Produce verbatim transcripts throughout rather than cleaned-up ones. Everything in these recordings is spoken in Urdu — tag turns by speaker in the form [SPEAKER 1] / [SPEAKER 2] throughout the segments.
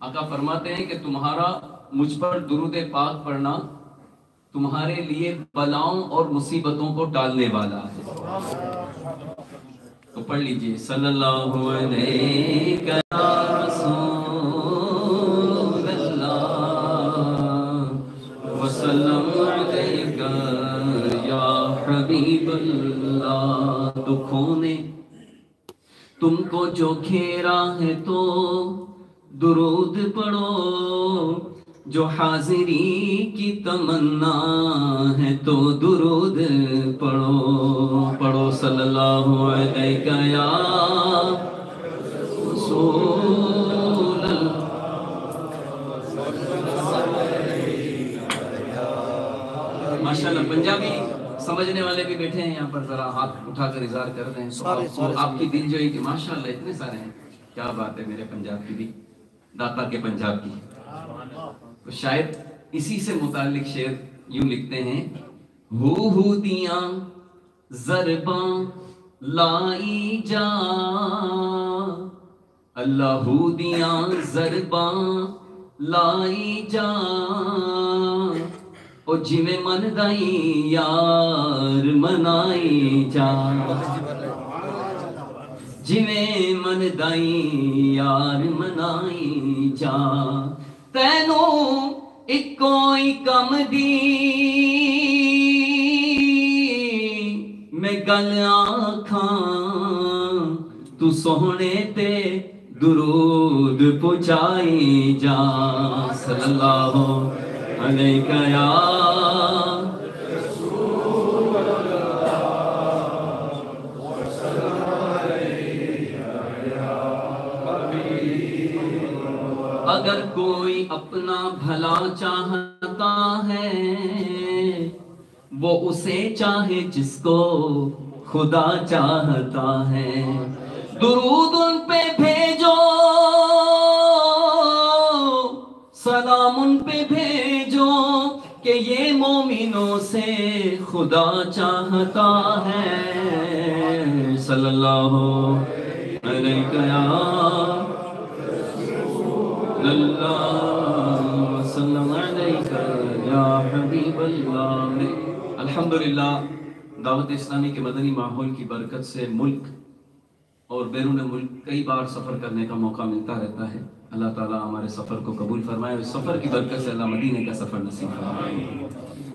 [SPEAKER 1] آقا فرماتے ہیں کہ تمہارا مجھ پر درود پاک پڑھنا تمہارے لیے بلاؤں اور مصیبتوں کو ٹالنے والا ہے. تو پڑھ لیجئے صلی اللہ علیہ وسلم علیکہ یا حبیب اللہ. دکھوں نے تم کو جو گھیرا ہے تو درود پڑھو, جو حاضری کی تمنا ہے تو درود پڑھو. پڑھو صلی اللہ علیہ یا رسول اللہ. ماشاءاللہ پنجابی سمجھنے والے بھی بیٹھے ہیں یہاں پر, ذرا ہاتھ اٹھا کر اظہار کر رہے ہیں. تو آپ کی دل جوئی کہ ماشاءاللہ اتنے سارے ہیں. کیا بات ہے میرے پنجاب کی بھی, داتا کے پنجاب کی. تو شاید اسی سے متعلق شعر یوں لکھتے ہیں, ہو ہو دیاں ضرباں لائی جا, اللہ ہو دیاں ضرباں لائی جا, او جویں من دائی یار منائی جا, جویں من دائی یار منائی جا. تینوں اکو ہی کم دی میں گل آکھاں, تو سوہنے تے درود پہنچائی جا. صلی اللہ علیہ یا رسول اللہ. اگر کوئی اپنا بھلا چاہتا ہے وہ اسے چاہے جس کو خدا چاہتا ہے. درود ان پہ بھیجو, سلام ان پہ بھیجو کہ یہ مومنوں سے خدا چاہتا ہے. صلی اللہ علیہ اللہ وسلم علیکہ یا حبیب اللہ. الحمدللہ دعوت اسلامی کے مدنی ماحول کی برکت سے ملک اور بیرون ملک کئی بار سفر کرنے کا موقع ملتا رہتا ہے. اللہ تعالیٰ ہمارے سفر کو قبول فرمائے, اور سفر کی برکت سے اللہ مدینے کا سفر نصیب فرمائے.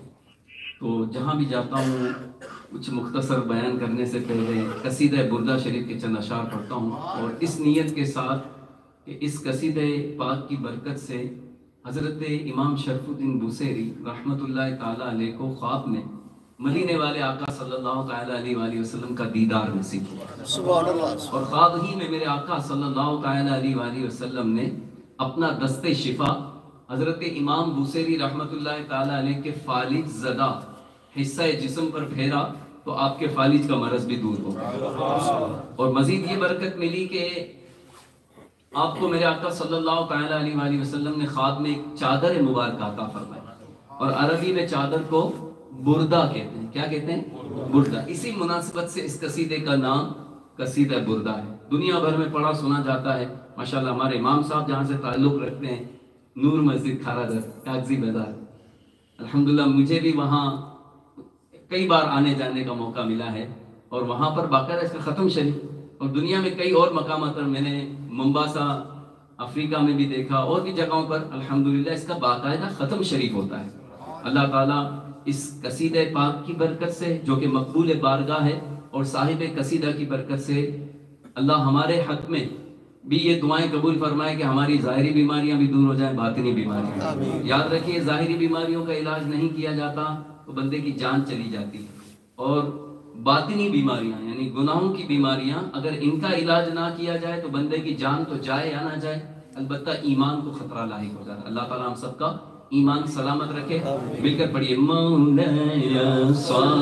[SPEAKER 1] تو جہاں بھی جاتا ہوں کچھ مختصر بیان کرنے سے پہلے قصیدہ بردہ شریف کے چند اشعار پڑھتا ہوں, اور اس نیت کے ساتھ کہ اس قصیدہ پاک کی برکت سے حضرت امام شرف الدین بوسیری رحمۃ اللہ تعالیٰ علیہ کو خواب میں مدینے والے آقا صلی اللہ تعالیٰ علیہ وآلہ وسلم کا دیدار نصیب ہوا. سبحان اللہ. اور خواب ہی میں میرے آقا صلی اللہ تعالیٰ علیہ وآلہ وسلم نے اپنا دست شفا حضرت امام بوسیری رحمۃ اللہ تعالیٰ علیہ کے فالج زدہ حصہ جسم پر پھیرا تو آپ کے فالج کا مرض بھی دور ہو گیا. اور مزید یہ برکت ملی کہ آپ کو میرے آقا صلی اللہ تعالیٰ علیہ وآلہ وسلم نے خواب میں ایک چادر مبارک عطا فرمائی, اور عربی میں چادر کو بردہ کہتے ہیں. کیا کہتے ہیں؟ بردہ. اسی مناسبت سے اس قصیدے کا نام قصیدہ بردہ ہے. دنیا بھر میں پڑھا سنا جاتا ہے. ماشاءاللہ ہمارے امام صاحب جہاں سے تعلق رکھتے ہیں, نور مسجد کھارا در کاغذی بازار, الحمدللہ مجھے بھی وہاں کئی بار آنے جانے کا موقع ملا ہے, اور وہاں پر باقاعدہ اس کا ختم شریف, اور دنیا میں کئی اور مقامات پر میں نے ممباسا افریقہ میں بھی دیکھا, اور بھی جگہوں پر الحمدللہ اس کا باقاعدہ ختم شریف ہوتا ہے. اللہ تعالیٰ اس قصیدہ پاک کی برکت سے جو کہ مقبول بارگاہ ہے, اور صاحب قصیدہ کی برکت سے اللہ ہمارے حق میں بھی یہ دعائیں قبول فرمائے کہ ہماری ظاہری بیماریاں بھی دور ہو جائیں, باطنی بیماریاں. یاد رکھیے ظاہری بیماریوں کا علاج نہیں کیا جاتا تو بندے کی جان چلی جاتی ہے, اور باطنی بیماریاں یعنی گناہوں کی بیماریاں اگر ان کا علاج نہ کیا جائے تو بندے کی جان تو جائے یا نہ جائے, البتہ ایمان کو خطرہ لاحق ہو جاتا ہے. اللہ تعالیٰ ہم سب کا ایمان سلامت رکھے. مل کر پڑھیے مولایا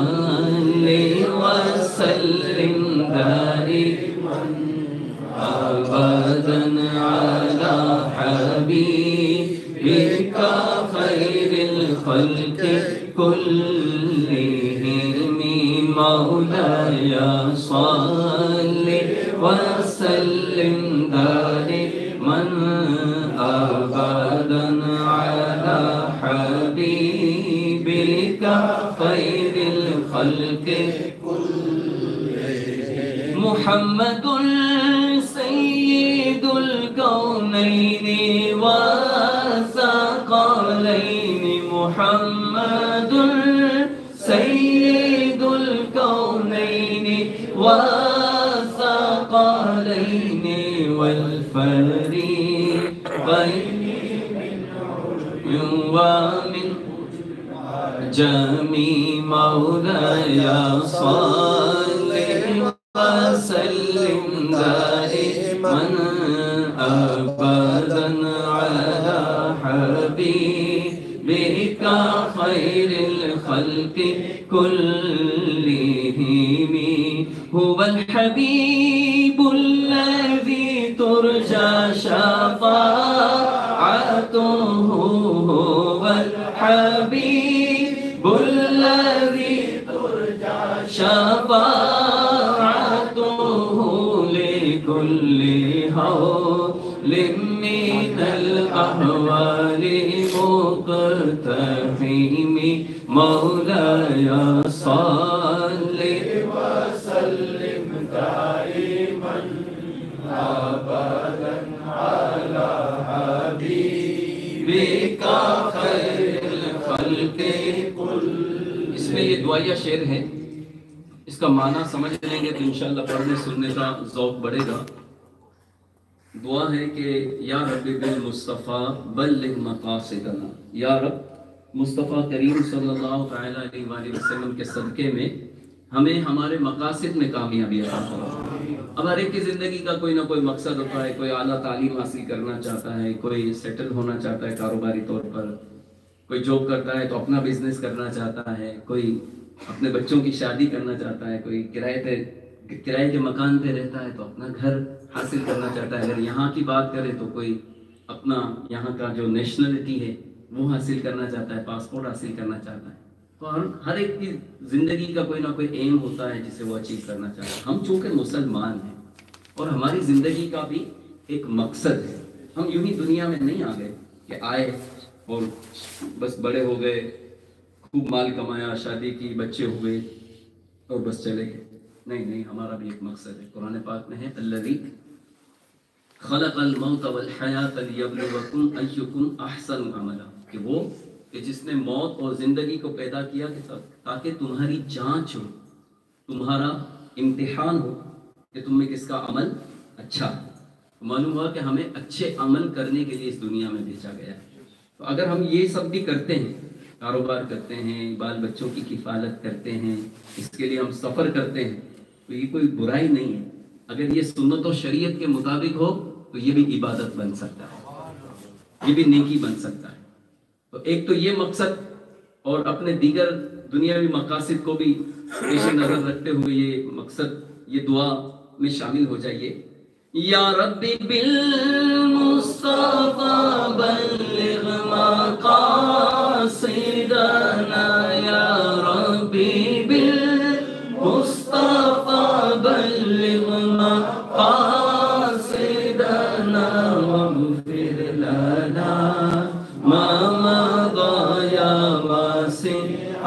[SPEAKER 1] صلی وسلم دائما ابدا علی حبیبک خیر الخلق کلہم مولایا صلی وسلم دائما أبدا على حبيبك خير الخلق محمد سيد الكونين والثقلين محمد سيد الكونين والثقلين والفريقين ومن جميع مولاي صل وسلم دائما أبدا على حبيبك خير الخلق كلهم هو الحبيب الذي ترجى شفاعته هو الحبيب الذي ترجى شفاعته لكل هول من الأهوال مقتحم مولاي صل وسلم دائما أبدا على حبيبك خير الخلق كل. اس میں یہ دعائیہ شعر ہے، اس کا معنی سمجھ لیں گے تو انشاءاللہ پڑھنے سننے کا ذوق بڑھے گا. دعا ہے کہ یا رب بالمصطفیٰ بلغ مقاصدنا، یا رب مصطفیٰ کریم صلی اللہ تعالیٰ علیہ وآلہ وسلم کے صدقے میں ہمیں ہمارے مقاصد میں کامیابی عطا فرما. اب ہر ایک کی زندگی کا کوئی نہ کوئی مقصد ہوتا ہے، کوئی اعلیٰ تعلیم حاصل کرنا چاہتا ہے، کوئی سیٹل ہونا چاہتا ہے کاروباری طور پر، کوئی جاب کرتا ہے تو اپنا بزنس کرنا چاہتا ہے، کوئی اپنے بچوں کی شادی کرنا چاہتا ہے، کوئی کرائے پہ کرائے کے مکان پہ رہتا ہے تو اپنا گھر حاصل کرنا چاہتا ہے. اگر یہاں کی بات کریں تو کوئی اپنا یہاں کا جو نیشنلٹی ہے وہ حاصل کرنا چاہتا ہے، پاسپورٹ حاصل کرنا چاہتا ہے. تو ہر ایک کی زندگی کا کوئی نہ کوئی ایم ہوتا ہے جسے وہ اچیو کرنا چاہتا ہے. ہم چونکہ مسلمان ہیں اور ہماری زندگی کا بھی ایک مقصد ہے. ہم یوں ہی دنیا میں نہیں آ گئے کہ آئے اور بس بڑے ہو گئے، خوب مال کمایا، شادی کی، بچے ہوئے اور بس چلے گئے. نہیں نہیں، ہمارا بھی ایک مقصد ہے. قرآن پاک میں ہے الذی خلق الموت والحیات لیبلوکم ایکم احسن عملا، کہ وہ کہ جس نے موت اور زندگی کو پیدا کیا کہ تاکہ تمہاری جانچ ہو، تمہارا امتحان ہو کہ تم میں کس کا عمل اچھا. معلوم ہوا کہ ہمیں اچھے عمل کرنے کے لیے اس دنیا میں بھیجا گیا ہے. تو اگر ہم یہ سب بھی کرتے ہیں، کاروبار کرتے ہیں، بال بچوں کی کفالت کرتے ہیں، اس کے لیے ہم سفر کرتے ہیں، تو یہ کوئی برائی نہیں ہے. اگر یہ سنت و شریعت کے مطابق ہو تو یہ بھی عبادت بن سکتا ہے، یہ بھی نیکی بن سکتا ہے. تو ایک تو یہ مقصد اور اپنے دیگر دنیاوی مقاصد کو بھی پیش نظر رکھتے ہوئے یہ مقصد، یہ دعا میں شامل ہو جائیے. یا رب بالمصطفیٰ بلغ مقاصدنا، یا رب بالمصطفیٰ بلغ مقاصدنا واغفر لنا ما مضى یا واسع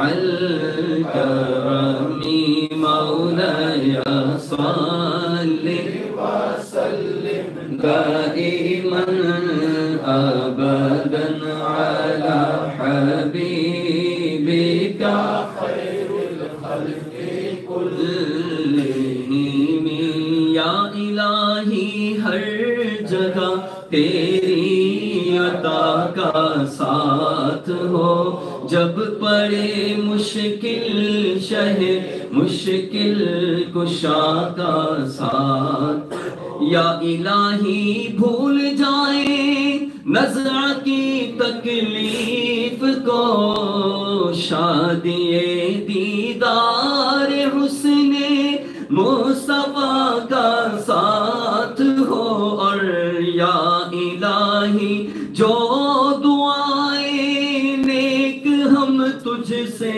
[SPEAKER 1] الکرم مولاي صل وسلم دائما ابدا على حبيبك خير الخلق كلهم. یا الہی ہر جگہ تیری عطا کا ساتھ ہو، جب پڑے مشکل شہ مشکل کشا کا ساتھ. یا الہی بھول جائیں نزع کی تکلیف کو، شادی دیدار حسن مصطفیٰ کا ساتھ ہو. اور یا الہی جو دعائیں نیک ہم تجھ سے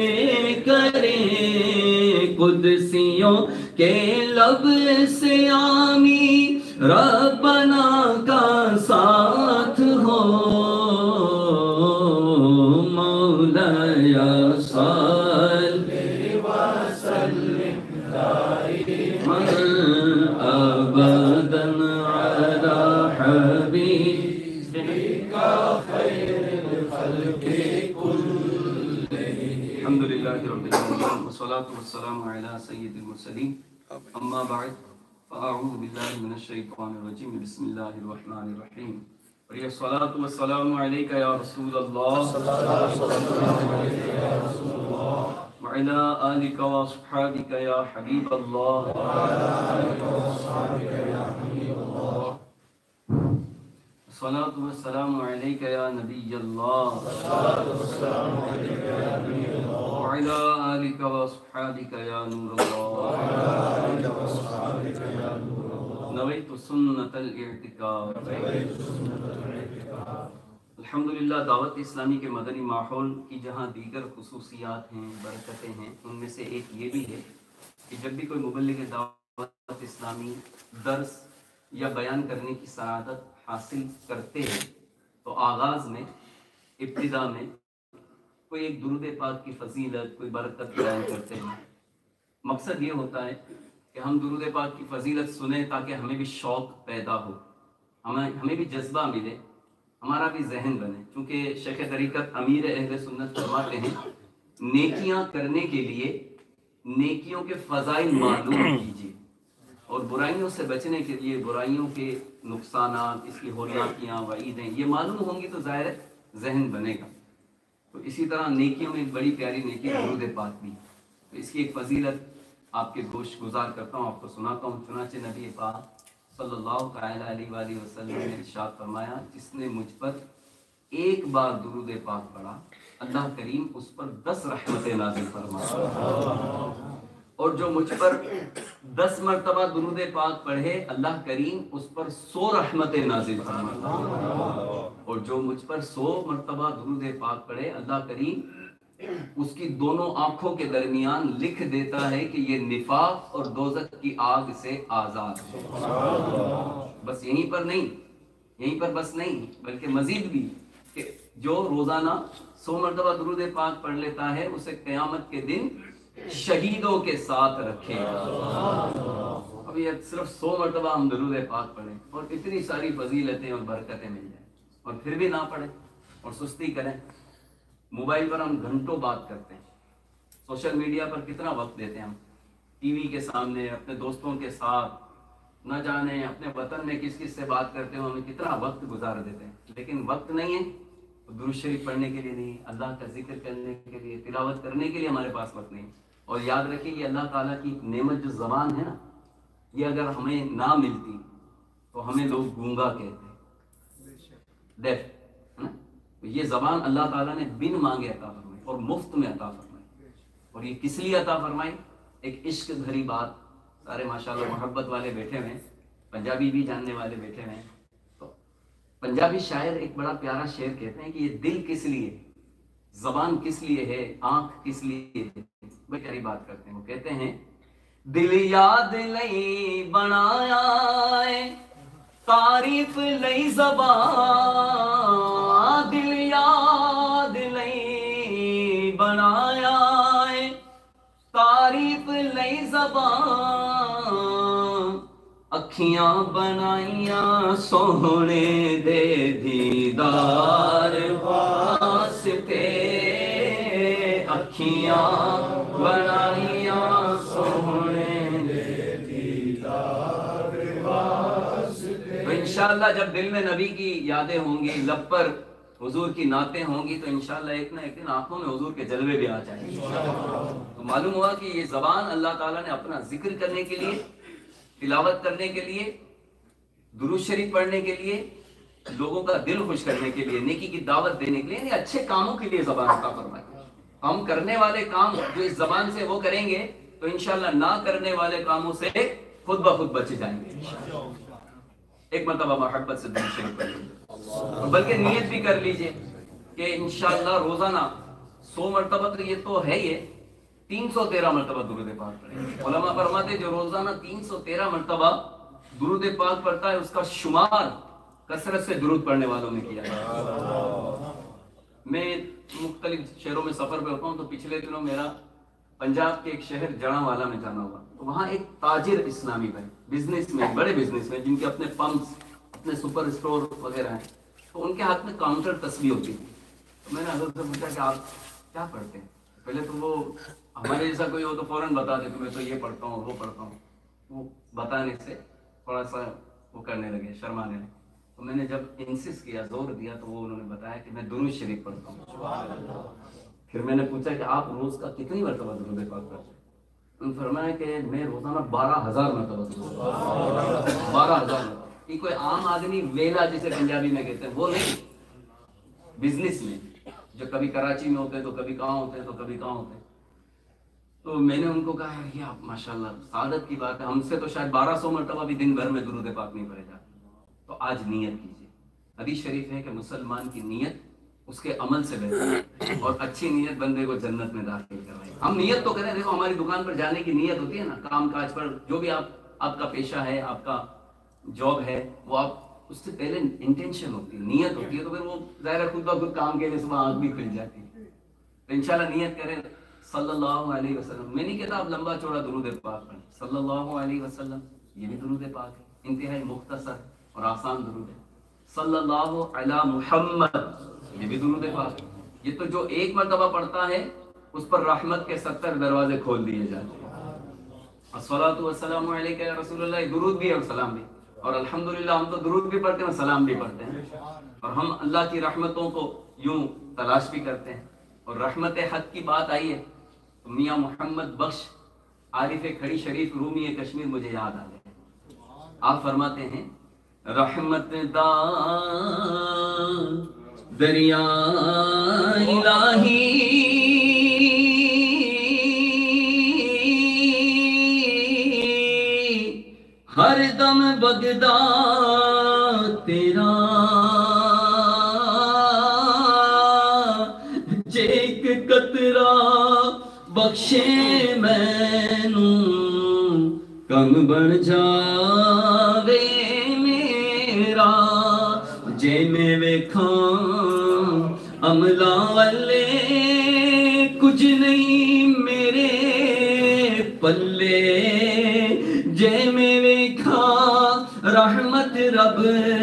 [SPEAKER 1] کریں، قدسیوں کے لب سے آمین ربنا کا ساتھ ساتھ ہو مولایا صلی وسلم دائما ابدا علی حبیبک خیر الخلق کلہم. الحمد للہ رب العالمین والصلاة والسلام علی سید المرسلین. اما بعد فاعوذ باللہ من الشیطان الرجیم. بسم اللہ الرحمن الرحیم. الصلاة والسلام علیک یا رسول اللہ وعلی آلک واصحابک یا حبیب اللہ. الصلاة والسلام علیک یا نبی اللہ وعلی آلک واصحابک یا نور اللہ. نویت سنت الاعتکاف. الحمدللہ دعوت اسلامی کے مدنی ماحول کی جہاں دیگر خصوصیات ہیں، برکتیں ہیں، ان میں سے ایک یہ بھی ہے کہ جب بھی کوئی مبلغ دعوت اسلامی درس یا بیان کرنے کی سعادت حاصل کرتے ہیں تو آغاز میں، ابتدا میں کوئی ایک درود پاک کی فضیلت، کوئی برکت بیان کرتے ہیں. مقصد یہ ہوتا ہے کہ ہم درود پاک کی فضیلت سنیں تاکہ ہمیں بھی شوق پیدا ہو، ہمیں ہمیں بھی جذبہ ملے، ہمارا بھی ذہن بنے. چونکہ شیخ طریقت امیر اہل سنت فرماتے ہیں نیکیاں کرنے کے لیے نیکیوں کے فضائل معلوم کیجیے، اور برائیوں سے بچنے کے لیے برائیوں کے نقصانات، اس کی ہولناکیاں، وعیدیں یہ معلوم ہوں گی تو ظاہر ہے ذہن بنے گا. تو اسی طرح نیکیوں میں ایک بڑی پیاری نیکی درود پاک بھی. تو اس کی ایک فضیلت آپ کے گوش گزار کرتا ہوں، آپ کو سناتا ہوں. چنانچہ نبی پاک صلی اللہ تعالیٰ علیہ وآلہ وسلم نے ارشاد فرمایا جس نے مجھ پر ایک بار درود پاک پڑھا اللہ کریم اس پر دس رحمتیں نازل فرمائے، اور جو مجھ پر دس مرتبہ درود پاک پڑھے اللہ کریم اس پر سو رحمتیں نازل فرمائے، اور جو مجھ پر سو مرتبہ درود پاک پڑھے اللہ کریم اس کی دونوں آنکھوں کے درمیان لکھ دیتا ہے کہ یہ نفاق اور دوزخ کی آگ سے آزاد ہے. بس یہیں پر نہیں، یہیں پر بس نہیں بلکہ مزید بھی کہ جو روزانہ سو مرتبہ درود پاک پڑھ لیتا ہے اسے قیامت کے دن شہیدوں کے ساتھ رکھے گا. اب یہ صرف سو مرتبہ ہم درود پاک پڑھیں اور اتنی ساری فضیلتیں اور برکتیں مل جائیں، اور پھر بھی نہ پڑھیں اور سستی کریں. موبائل پر ہم گھنٹوں بات کرتے ہیں، سوشل میڈیا پر کتنا وقت دیتے ہیں ہم، ٹی وی کے سامنے اپنے دوستوں کے ساتھ، نہ جانے اپنے وطن میں کس کس سے بات کرتے ہیں، ہمیں کتنا وقت گزار دیتے ہیں. لیکن وقت نہیں ہے درود شریف پڑھنے کے لیے نہیں، اللہ کا ذکر کرنے کے لیے، تلاوت کرنے کے لیے ہمارے پاس وقت نہیں. اور یاد رکھیے یہ اللہ تعالیٰ کی نعمت جو زبان ہے نا، یہ اگر ہمیں نہ ملتی تو ہمیں لوگ گونگا کہتے ہیں، ڈیف. یہ زبان اللہ تعالیٰ نے بن مانگے عطا فرمائی اور مفت میں عطا فرمائی. اور یہ کس لیے عطا فرمائی؟ ایک عشق بھری بات. سارے ماشاءاللہ محبت والے بیٹھے ہوئے ہیں، پنجابی بھی جاننے والے بیٹھے ہوئے ہیں. تو پنجابی شاعر ایک بڑا پیارا شعر کہتے ہیں کہ یہ دل کس لیے، زبان کس لیے ہے، آنکھ کس لیے ہے. بڑی پیاری بات کرتے ہیں. وہ کہتے ہیں دل یاد لئی بنایا ہے تعریف لئی زبان، دل یاد لئی بنایا ہے تعریف لئی زبان، اکھیاں بنائیاں سونے دے دیدار واسطے، اکھیاں بنائیاں سونے دے دیدار واسطے. تو انشاءاللہ جب دل میں نبی کی یادیں ہوں گی، لب پر حضور کی نعتیں ہوں گی، تو انشاءاللہ ایک نہ ایک دن آنکھوں میں حضور کے جلوے بھی آ جائیں گے. تو معلوم ہوا کہ یہ زبان اللہ تعالیٰ نے اپنا ذکر کرنے کے لیے، تلاوت کرنے کے لیے، درود شریف پڑھنے کے لیے، لوگوں کا دل خوش کرنے کے لیے، نیکی کی دعوت دینے کے لیے، یعنی اچھے کاموں کے لیے زبان عطا فرمائی. ہم کرنے والے کام جو اس زبان سے وہ کریں گے تو انشاءاللہ نہ کرنے والے کاموں سے خود بخود بچ جائیں گے. ایک مرتبہ محبت سے درود شریف پڑھ لیجیے، بلکہ نیت بھی کر لیجئے کہ انشاءاللہ روزانہ سو مرتبہ تو یہ تو ہے یہ تین سو تیرہ مرتبہ درود پاک پڑھیں. علماء فرماتے جو روزانہ تین سو تیرہ مرتبہ درود پاک پڑھتا ہے اس کا شمار کثرت سے درود پڑھنے والوں میں کیا جائے۔ میں مختلف شہروں میں سفر پہ ہوتا ہوں، تو پچھلے دنوں میرا پنجاب کے ایک شہر جڑاوالا میں جانا ہوا، تو وہاں ایک تاجر اسلامی بھائی، بزنس میں بڑے بزنس میں، جن کے اپنے پمپس، اپنے سپر اسٹور وغیرہ ہیں، تو ان کے ہاتھ میں کاؤنٹر تسبیح ہوتی تھی۔ تو میں نے حضرت سے پوچھا کہ آپ کیا پڑھتے ہیں؟ پہلے تو وہ ہمارے جیسا کوئی ہو تو فوراً بتا دیتے، میں تو یہ پڑھتا ہوں وہ پڑھتا ہوں، وہ بتانے سے تھوڑا سا وہ کرنے لگے، شرمانے لگے۔ تو میں نے جب انسسٹ کیا، زور دیا، تو وہ انہوں نے بتایا کہ میں درود شریف پڑھتا ہوں۔ پھر میں نے پوچھا کہ آپ روز کا کتنی مرتبہ درود پاک پڑھتے ہیں؟ انہوں نے فرمایا کہ میں روزانہ بارہ ہزار مرتبہ درود پڑھتا ہوں۔ بارہ ہزار مرتبہ۔ یہ کوئی عام آدمی ویلا جسے پنجابی میں کہتے ہیں وہ نہیں، بزنس میں جو کبھی کراچی میں ہوتے ہیں تو کبھی کہاں ہوتے ہیں تو کبھی کہاں ہوتے ہیں۔ تو میں نے ان کو کہا ہے یہ آپ ماشاءاللہ سعادت کی بات ہے، ہم سے تو شاید بارہ سو مرتبہ بھی دن بھر میں درود پاک نہیں پڑھے جاتے۔ تو آج نیت کیجیے۔ حدیث شریف ہے کہ مسلمان کی نیت اس کے عمل سے بہتر ہے، اور اچھی نیت بندے کو جنت میں داخل کروائے۔ ہم نیت تو کریں، دیکھو ہماری دکان پر جانے کی نیت ہوتی ہے نا، کام کاج پر جو بھی آپ آپ کا پیشہ ہے، آپ کا جاب ہے، وہ آپ اس سے پہلے انٹینشن ہوتی ہے، نیت ہوتی ہے، تو پھر وہ ظاہر خود بخود کام کے لیے صبح آنکھ بھی کھل جاتی ہے۔ تو انشاءاللہ نیت کریں صلی اللہ علیہ وسلم۔ میں نہیں کہتا آپ لمبا چوڑا درود پاک پڑھیں، صلی اللہ علیہ وسلم یہ بھی درود پاک ہے، انتہائی مختصر اور آسان درود ہے۔ صلی اللہ علی محمد یہ بھی درود پاک ہے۔ یہ تو جو ایک مرتبہ پڑھتا ہے اس پر رحمت کے ستر دروازے کھول دیے جاتے ہیں۔ الصلاۃ والسلام علیک یا رسول اللہ، درود بھی اور سلام بھی، اور الحمدللہ ہم تو درود بھی پڑھتے ہیں اور سلام بھی پڑھتے ہیں، اور ہم اللہ کی رحمتوں کو یوں تلاش بھی کرتے ہیں۔ اور رحمت حق کی بات آئی ہے تو میاں محمد بخش عارف کھڑی شریف رومی کشمیر مجھے یاد آ گئے۔ آپ فرماتے ہیں رحمت دا دریا الہی ہر دم بغدا تیرا، جے ایک قطرہ بخشے مینوں کم بن جاوے میرا، جے میں ویکھاں عملہ والے کچھ نہیں میرے پلے، جے میں ویکھاں رحمت رب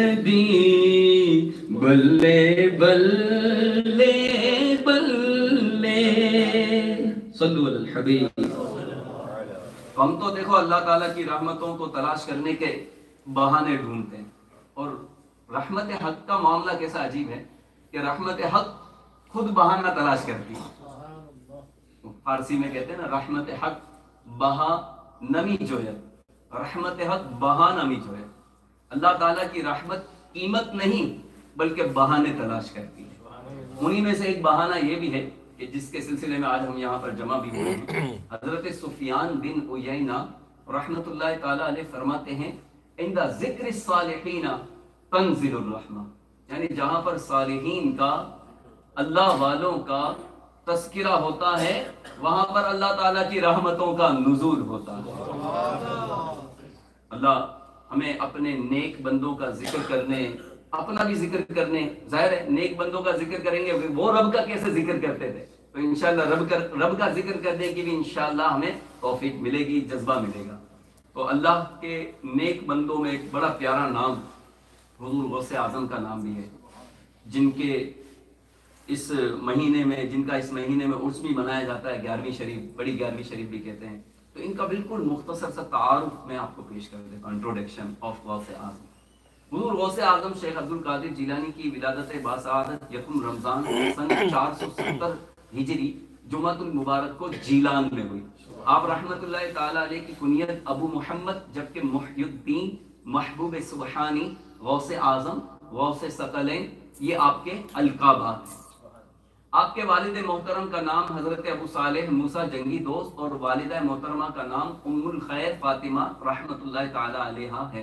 [SPEAKER 1] دی بلے بلے بلے۔ صلو علی الحبیب۔ ہم تو دیکھو اللہ تعالیٰ کی رحمتوں کو تلاش کرنے کے بہانے ڈھونڈتے ہیں، اور رحمت حق کا معاملہ کیسا عجیب ہے کہ رحمت حق خود بہانہ تلاش کرتی ہے۔ فارسی میں کہتے ہیں نا رحمت حق بہا نمی جو ہے، رحمت حق بہا نمی جو ہے۔ اللہ تعالیٰ کی رحمت قیمت نہیں بلکہ بہانے تلاش کرتی ہے۔ انہی میں سے ایک بہانہ یہ بھی ہے کہ جس کے سلسلے میں آج ہم یہاں پر جمع بھی ہوئے ہیں۔ حضرت سفیان بن عیینہ رحمت اللہ تعالیٰ علیہ فرماتے ہیں عند ذکر الصالحین تنزل الرحمہ، یعنی جہاں پر صالحین کا، اللہ والوں کا تذکرہ ہوتا ہے وہاں پر اللہ تعالیٰ کی رحمتوں کا نزول ہوتا ہے۔ اللہ ہمیں اپنے نیک بندوں کا ذکر کرنے، اپنا بھی ذکر کرنے، ظاہر ہے نیک بندوں کا ذکر کریں گے، وہ رب کا کیسے ذکر کرتے تھے، تو انشاءاللہ رب کا رب کا ذکر کرنے کی بھی انشاءاللہ ہمیں توفیق ملے گی، جذبہ ملے گا۔ تو اللہ کے نیک بندوں میں ایک بڑا پیارا نام حضور غوث اعظم کا نام بھی ہے، جن کے اس مہینے میں جن کا اس مہینے میں عرس بھی منایا جاتا ہے، گیارہویں شریف، بڑی گیارہویں شریف بھی کہتے ہیں۔ تو ان کا بالکل مختصر سا تعارف میں آپ کو پیش کر دیتا ہوں، انٹروڈکشن آف غوث اعظم۔ حضور غوث اعظم شیخ عبد القادر جیلانی کی ولادت باسعادت یکم رمضان سن چار سو ستر ہجری جمعۃ المبارک کو جیلان میں ہوئی۔ آپ رحمت اللہ تعالیٰ علیہ کی کنیت ابو محمد جبکہ محی الدین محبوب سبحانی غوث اعظم غوث ثقلین یہ آپ کے القابات ہیں۔ آپ کے والد محترم کا نام حضرت ابو صالح موسیٰ جنگی دوست اور والدہ محترمہ کا نام ام الخیر فاطمہ رحمت اللہ تعالی علیہا ہے۔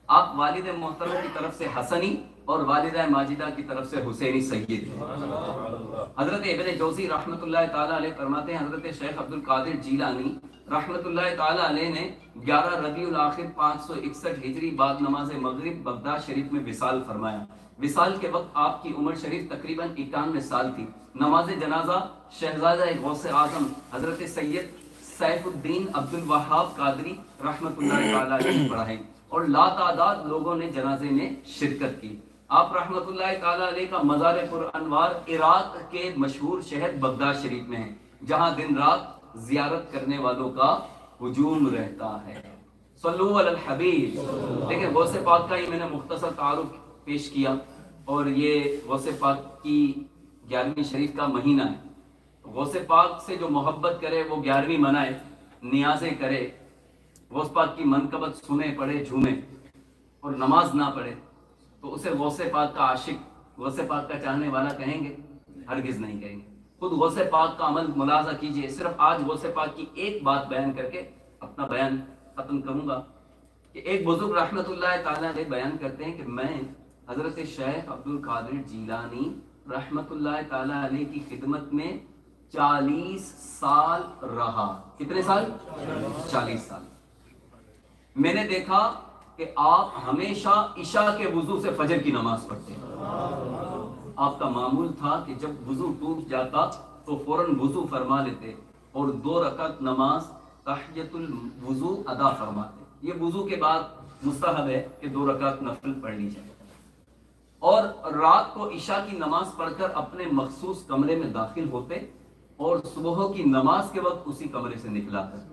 [SPEAKER 1] آپ والد محترم کی طرف سے حسنی اور والدہ ماجدہ کی طرف سے حسینی سید ہیں۔ حضرت ابن جوزی رحمۃ اللہ تعالیٰ علیہ فرماتے ہیں حضرت شیخ عبد القادر جیلانی رحمۃ اللہ تعالیٰ علیہ نے گیارہ ربیع الاخر پانچ سو اکسٹھ ہجری بعد نماز مغرب بغداد شریف میں وصال فرمایا۔ وصال کے وقت آپ کی عمر شریف تقریباً اکانوے سال تھی۔ نماز جنازہ شہزادہ غوث اعظم حضرت سید سیف الدین عبد الوہاب قادری رحمۃ اللہ تعالیٰ علیہ پڑھائے اور لا تعداد لوگوں نے جنازے میں شرکت کی۔ آپ رحمۃ اللہ تعالیٰ علیہ کا مزار پر انوار عراق کے مشہور شہر بغداد شریف میں ہے، جہاں دن رات زیارت کرنے والوں کا ہجوم رہتا ہے۔ صلو علی الحبیب۔ دیکھیں غوث پاک کا ہی میں نے مختصر تعارف پیش کیا، اور یہ غوث پاک کی گیارہویں شریف کا مہینہ ہے۔ غوث پاک سے جو محبت کرے وہ گیارہویں منائے، نیازیں کرے، غوث پاک کی منقبت سنے پڑھے جھومے اور نماز نہ پڑھے تو اسے غوث پاک کا عاشق، غوث پاک کا چاہنے والا کہیں گے؟ ہرگز نہیں کہیں گے۔ خود غوث پاک کا عمل ملاحظہ کیجئے۔ صرف آج غوث پاک کی ایک بات بیان کر کے اپنا بیان ختم کروں گا کہ ایک بزرگ رحمت اللہ تعالیٰ علیہ بیان کرتے ہیں کہ میں حضرت شیخ عبد القادر جیلانی رحمت اللہ تعالیٰ علیہ کی خدمت میں چالیس سال رہا۔ کتنے سال؟ چالیس سال۔ میں نے دیکھا کہ آپ ہمیشہ عشاء کے وضو سے فجر کی نماز پڑھتے ہیں۔ آپ کا معمول تھا کہ جب وضو ٹوٹ جاتا تو فوراً وضو فرما لیتے اور دو رکعت نماز تحیۃ الوضو ادا فرماتے۔ یہ وضو کے بعد مستحب ہے کہ دو رکعت نفل پڑھ لی جائے، اور رات کو عشاء کی نماز پڑھ کر اپنے مخصوص کمرے میں داخل ہوتے اور صبح کی نماز کے وقت اسی کمرے سے نکلا کرتے۔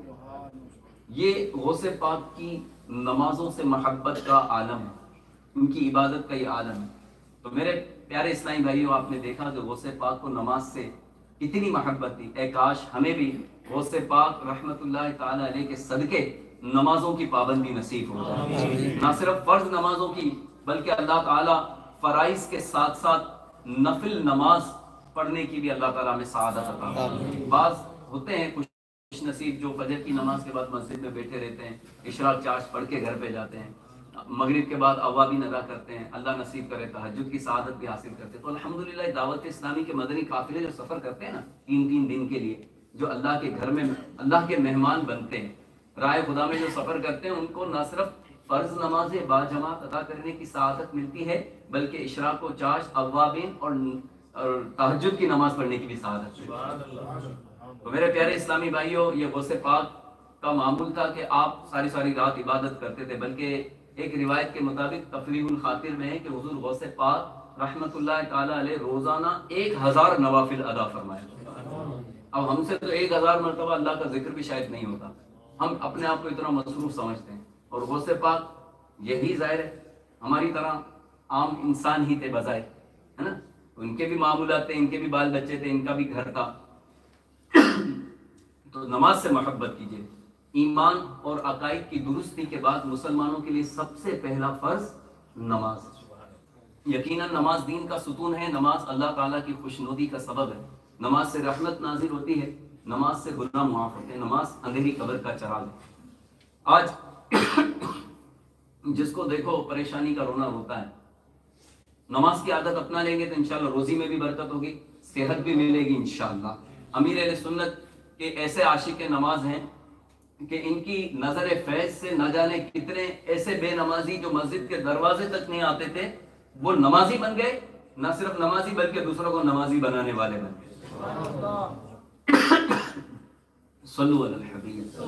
[SPEAKER 1] یہ غوث پاک کی نمازوں سے محبت کا عالم ہے، ان کی عبادت کا یہ عالم ہے۔ تو میرے پیارے اسلامی بھائیوں، آپ نے دیکھا کہ غوث پاک کو نماز سے اتنی محبت تھی۔ اے کاش ہمیں بھی غوث پاک رحمت اللہ تعالی علیہ کے صدقے نمازوں کی پابندی نصیب ہو جائے، نہ صرف فرض نمازوں کی بلکہ اللہ تعالیٰ فرائض کے ساتھ ساتھ نفل نماز پڑھنے کی بھی اللہ تعالیٰ ہمیں سعادت عطا فرمائے۔ بعض ہوتے ہیں خوش نصیب جو فجر کی نماز کے بعد مسجد میں بیٹھے رہتے ہیں، اشراق چارج پڑھ کے گھر پہ جاتے ہیں، مغرب کے بعد اوابین ادا کرتے ہیں، اللہ نصیب کرے تہجد کی سعادت بھی حاصل کرتے ہیں۔ تو الحمدللہ دعوت اسلامی کے مدنی قافلے جو سفر کرتے ہیں نا تین تین دن کے لیے، جو اللہ کے گھر میں اللہ کے مہمان بنتے ہیں، رائے خدا میں جو سفر کرتے ہیں، ان کو نہ صرف فرض نمازیں با جماعت ادا کرنے کی سعادت ملتی ہے بلکہ اشراق و چاش، اوابین اور تہجد کی نماز پڑھنے کی بھی سعادت ملتی ہے۔ تو میرے پیارے اسلامی بھائیوں، یہ غوث پاک کا معمول تھا کہ آپ ساری ساری رات عبادت کرتے تھے، بلکہ ایک روایت کے مطابق تفریح الخاطر میں ہے کہ حضور غوث پاک رحمت اللہ تعالی علیہ روزانہ ایک ہزار نوافل ادا فرمائے۔ اب ہم سے تو ایک ہزار مرتبہ اللہ کا ذکر بھی شاید نہیں ہوتا، ہم اپنے آپ کو اتنا مصروف سمجھتے ہیں، اور غوث پاک یہی ظاہر ہے ہماری طرح عام انسان ہی تھے بظاہر، ہے نا، ان کے بھی معمولات تھے، ان کے بھی بال بچے تھے، ان کا بھی گھر تھا۔ تو نماز سے محبت کیجیے۔ ایمان اور عقائد کی درستی کے بعد مسلمانوں کے لیے سب سے پہلا فرض نماز۔ یقیناً نماز دین کا ستون ہے، نماز اللہ تعالیٰ کی خوشنودی کا سبب ہے، نماز سے رحمت نازل ہوتی ہے، نماز سے گناہ معاف ہوتے ہیں، نماز اندھیری قبر کا چراغ ہے۔ آج جس کو دیکھو پریشانی کا رونا روتا ہے۔ نماز کی عادت اپنا لیں گے تو انشاءاللہ روزی میں بھی برکت ہوگی، صحت بھی ملے گی انشاءاللہ۔ امیر اہل سنت کے ایسے عاشق نماز ہیں کہ ان کی نظر فیض سے نہ جانے کتنے ایسے بے نمازی جو مسجد کے دروازے تک نہیں آتے تھے وہ نمازی بن گئے، نہ صرف نمازی بلکہ دوسروں کو نمازی بنانے والے بن گئے۔ صلو علی الحبیب۔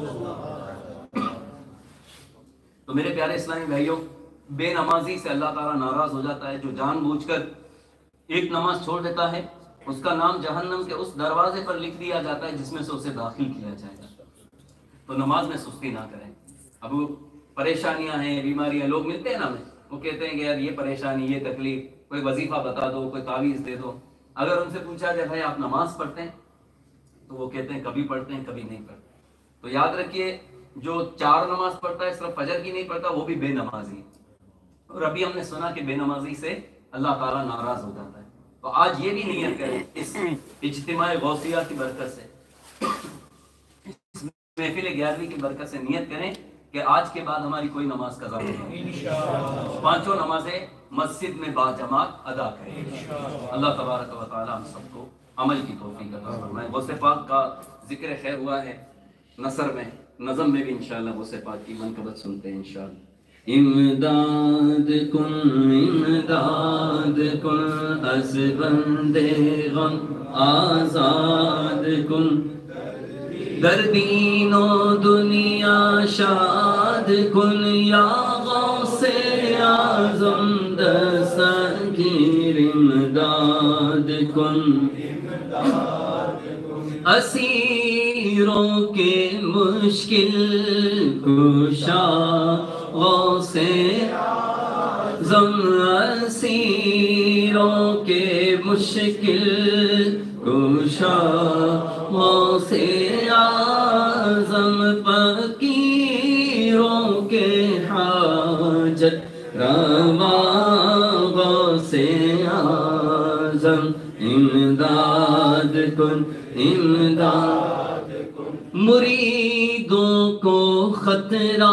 [SPEAKER 1] تو میرے پیارے اسلامی بھائیوں، بے نمازی سے اللہ تعالیٰ ناراض ہو جاتا ہے۔ جو جان بوجھ کر ایک نماز چھوڑ دیتا ہے اس کا نام جہنم کے اس دروازے پر لکھ دیا جاتا ہے جس میں سے اسے داخل کیا جائے گا۔ تو نماز میں سستی نہ کریں۔ اب پریشانیاں ہیں، بیماریاں، لوگ ملتے ہیں نا ہمیں، وہ کہتے ہیں کہ یار یہ پریشانی، یہ تکلیف، کوئی وظیفہ بتا دو، کوئی تعویذ دے دو۔ اگر ان سے پوچھا جائے بھائی آپ نماز پڑھتے ہیں تو وہ کہتے ہیں کبھی پڑھتے ہیں کبھی نہیں پڑھتے۔ تو یاد رکھیے جو چار نماز پڑھتا ہے صرف فجر کی نہیں پڑھتا وہ بھی بے نمازی ہے، اور ابھی ہم نے سنا کہ بے نمازی سے اللہ تعالیٰ ناراض ہو جاتا ہے۔ تو آج یہ بھی نیت کریں اس اجتماع غوثیہ کی برکت سے، اس محفل گیارہویں کی برکت سے نیت کریں کہ آج کے بعد ہماری کوئی نماز قضا نہیں ہے، پانچوں نمازیں مسجد میں با جماعت ادا کریں۔ اللہ تبارک و تعالی ہم سب کو عمل کی توفیق عطا فرمائے۔ غوث پاک کا ذکر خیر ہوا ہے نثر میں، نظم میں بھی انشاءاللہ غوث پاک کی منقبت سنتے ہیں انشاءاللہ۔ امداد کن امداد کن از بندے غم آزاد کن، در دین و دنیا شاد کن، یا غوث اعظم دستگیر امداد کن، اسیروں کے مشکل کشا غوث اعظم، اسیروں کے مشکل کشا غوث اعظم، فقیروں کے حاجت روا غوث اعظم، امداد کن امداد کن، مریدوں کو خطرہ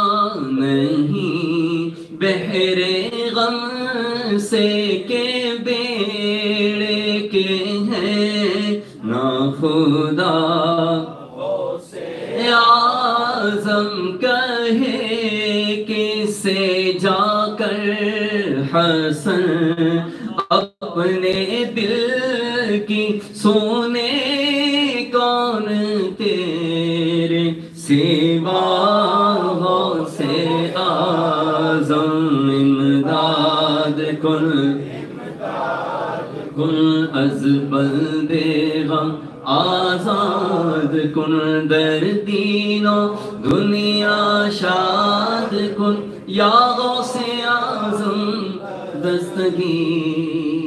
[SPEAKER 1] نہیں بحر غم سے کہ بیڑے کے ہیں ناخدا غوث اعظم، کہے کس سے جا کر حسن اپنے دل کی سونے، کون تیرے سوا غوث اعظم، امداد کن کن از بندے غم آزاد کن، در دین و دنیا شاد کن، یا غوث اعظم دستگیر۔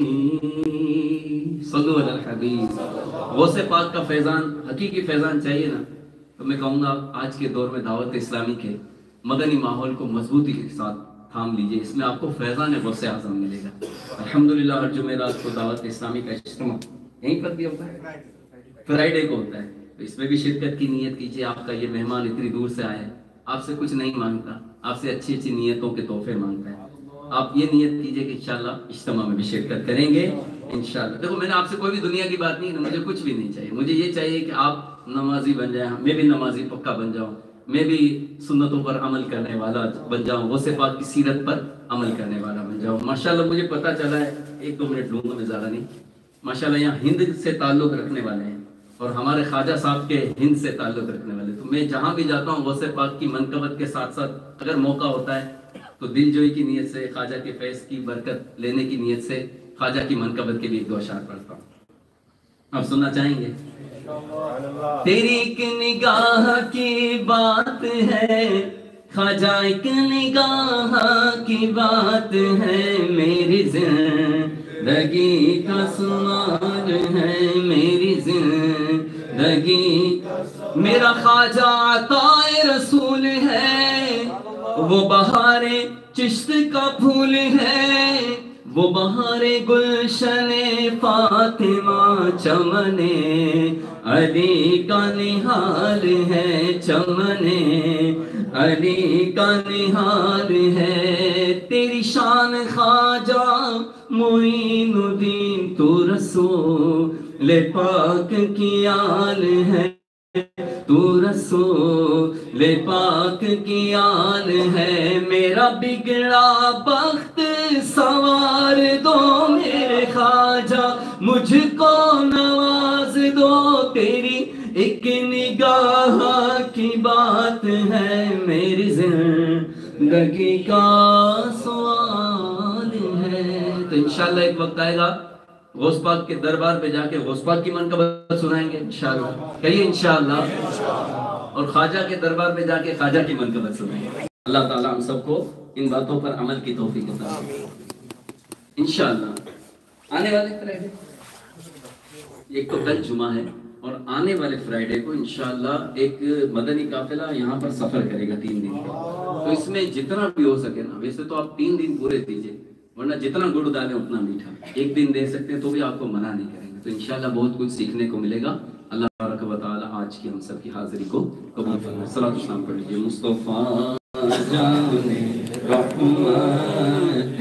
[SPEAKER 1] صلو علی الحبیب۔ غوث پاک کا فیضان، حقیقی فیضان چاہیے نا، تو میں کہوں گا آج کے دور میں دعوت اسلامی کے مدنی ماحول کو مضبوطی کے ساتھ تھام لیجئے، اس میں آپ کو فیضان غوث اعظم ملے گا۔ الحمدللہ ہر جمعرات کو دعوت اسلامی کا اجتماع یہیں پر بھی ہوتا ہے، فرائیڈے کو ہوتا ہے، تو اس میں بھی شرکت کی نیت کیجئے۔ آپ کا یہ مہمان اتنی دور سے آیا ہے، آپ سے کچھ نہیں مانگتا، آپ سے اچھی اچھی نیتوں کے تحفے مانگتا ہے۔ آپ یہ نیت کیجئے کہ انشاءاللہ اجتماع میں بھی شرکت کریں گے انشاءاللہ۔ دیکھو میں نے آپ سے کوئی بھی دنیا کی بات نہیں، مجھے کچھ بھی نہیں چاہیے، مجھے یہ چاہیے کہ آپ نمازی بن جائیں، میں بھی نمازی پکا بن جاؤں، میں بھی سنتوں پر عمل کرنے والا بن جاؤں، غوث پاک کی سیرت پر عمل کرنے والا بن جاؤں۔ ماشاءاللہ مجھے پتا چلا ہے، ایک دو منٹ لوں گا میں، زیادہ نہیں، ماشاءاللہ یہاں ہند سے تعلق رکھنے والے ہیں اور ہمارے خواجہ صاحب کے ہند سے تعلق رکھنے والے، تو میں جہاں بھی جاتا ہوں غوث پاک کی منقبت کے ساتھ ساتھ اگر موقع ہوتا ہے تو دل جوئی کی نیت سے، خواجہ کے فیض کی برکت لینے کی نیت سے خواجہ کی منقبت کے بھی ایک دو اشعار پڑھتا ہوں، آپ سننا چاہیں گے؟ تیری ایک نگاہ کی بات ہے خواجہ، ایک نگاہ کی بات ہے، میری زندگی کا سمار ہے، میری زندگی میرا خواجہ عطائے رسول ہے، وہ بہار چشت کا پھول ہے، وہ بہار گلشن فاطمہ، چمن علی کا نہال ہے، چمن علی کا نہال ہے، تیری شان خواجہ معین الدین، تو رسول پاک کی آل ہے، تو رسول پاک کی آل ہے، میرا بگڑا بخت سوار دو میرے خواجہ، مجھ کو نواز دو، تیری ایک نگاہ کی بات ہے، میری زندگی کا سوال ہے۔ تو انشاءاللہ ایک وقت آئے گا غوث پاک کے دربار پہ جا کے غوث پاک کی منقبت سنائیں گے انشاءاللہ، کہیے انشاءاللہ، اور خواجہ کے دربار پہ جا کے خواجہ کی منقبت سنائیں گے۔ اللہ تعالیٰ ہم سب کو ان باتوں پر عمل کی توفیق عطا فرمائے انشاءاللہ۔ آنے والے فرائیڈے، ایک تو کل جمعہ ہے، اور آنے والے فرائیڈے کو انشاءاللہ ایک مدنی قافلہ یہاں پر سفر کرے گا تین دن کا، تو اس میں جتنا بھی ہو سکے نا، ویسے تو آپ تین دن پورے دیجئے، ورنہ جتنا گڑ ڈالیں اتنا میٹھا، ایک دن دے سکتے ہیں تو بھی آپ کو منع نہیں کریں گے، تو انشاءاللہ بہت کچھ سیکھنے کو ملے گا۔ اللہ تبارک و تعالی آج آج کی ہم سب کی حاضری کو قبول فرمائے. صلاۃ و سلام پڑھ لیجیے. مصطفیٰ جان رحمت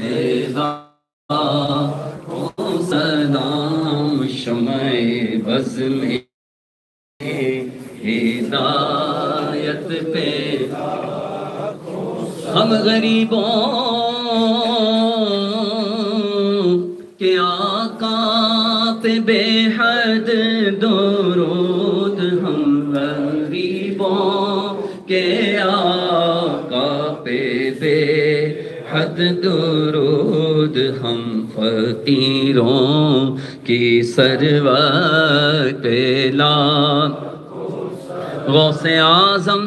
[SPEAKER 1] سلام شمع بز میں ہدایت پہ ہم غریبوں کے آقا پہ بے حد درود. ہم غریبوں کے آقا پہ بے حد درود. ہم فقیروں کی سروت لا غوث اعظم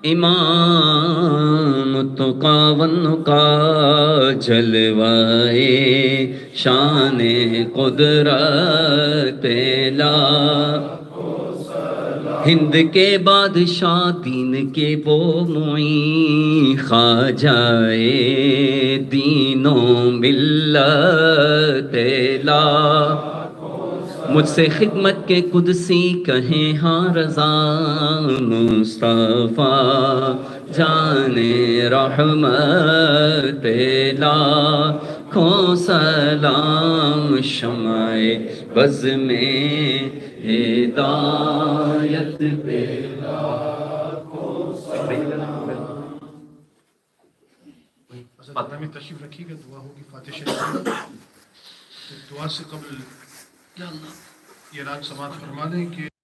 [SPEAKER 1] امام التقا والنقا جلوائے شان قدرت لا. ہند کے بادشاہ دین کے وہ معین خواجہ دین و ملت لا. مجھ سے خدمت کے قدسی کہیں ہاں رضا مصطفیٰ جان رحمت لا. کھو سلام شمع بز میں ہدایت پہ.
[SPEAKER 2] پتہ میں تشریف رکھیے گا. دعا ہوگی فاتح شریف. دعا سے قبل یہ راج سماعت فرما دیں کہ